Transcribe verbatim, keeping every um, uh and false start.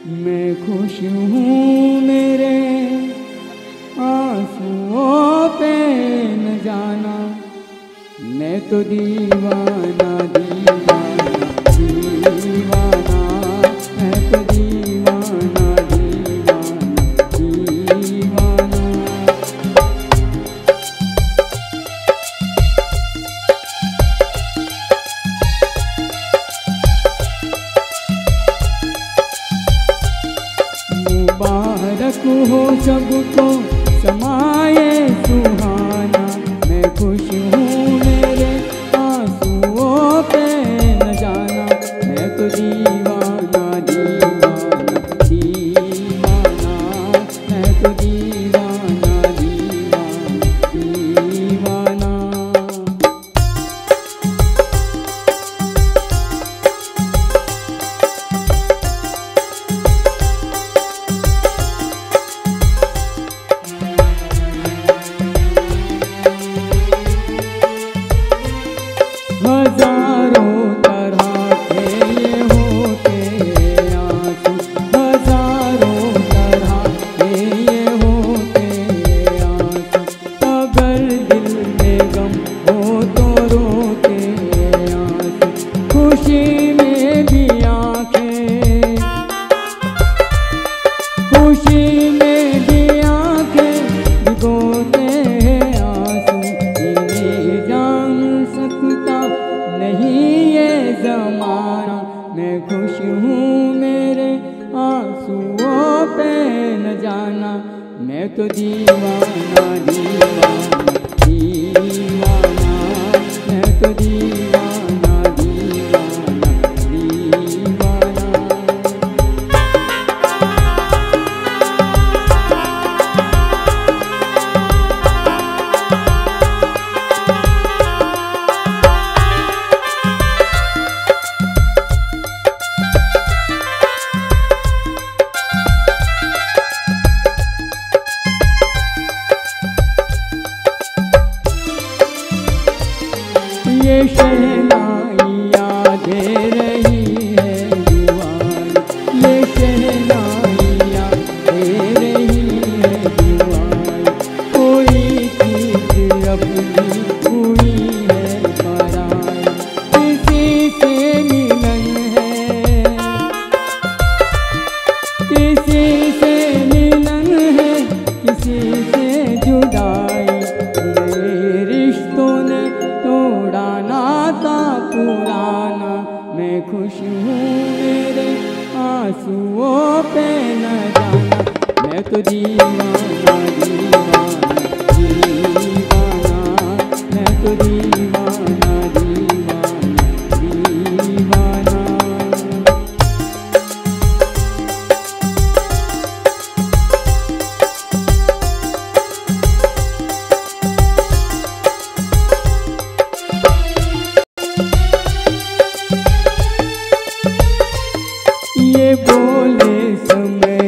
मैं खुश हूँ मेरे आंसुओं पे न जाना, मैं तो दीवाना दीवाना दीवाना, मैं तो दीवाना दीवाना दीवाना। मुबारक हो सबको समाए सुहाना, मैं खुश हूँ मेरे आंसुओं पे न जाना, मैं तो दीवाना दीवाना दीवाना, मैं तो दीवाना दीवाना दीवाना। हजारों तरह के ये होते आंसू, हजारों तरह के ये होते आंसू, अगर दिल में गम हो तो रोते आंसू, खुशी में भी आंखें, खुशी में भी आंखें भिगोते आंसू, इन्हें जान सकता नहीं ये ज़माना, मैं खुश हूँ मेरे आंसुओं पे न जाना, मैं तो दीवाना दीवाना दीवाना, मैं तो दीवाना दीवाना दीवाना। ये शहनाइयाँ दे रही है दुआएं, ये शहनाइयाँ दे रही है दुआएं, कोई चीज़ अपनी हुई है पराई, किसी से मिलन है, किसी से मिलन है, किसी से जुदाई, ये रिश्तों ने तोड़ा नाता पुराना, मैं खुश हूँ मेरे आंसुओं पे न जाना, मैं तो दीवाना दीवाना दीवाना, मैं तो दीवाना दीवाना दीवाना। ये बोले समय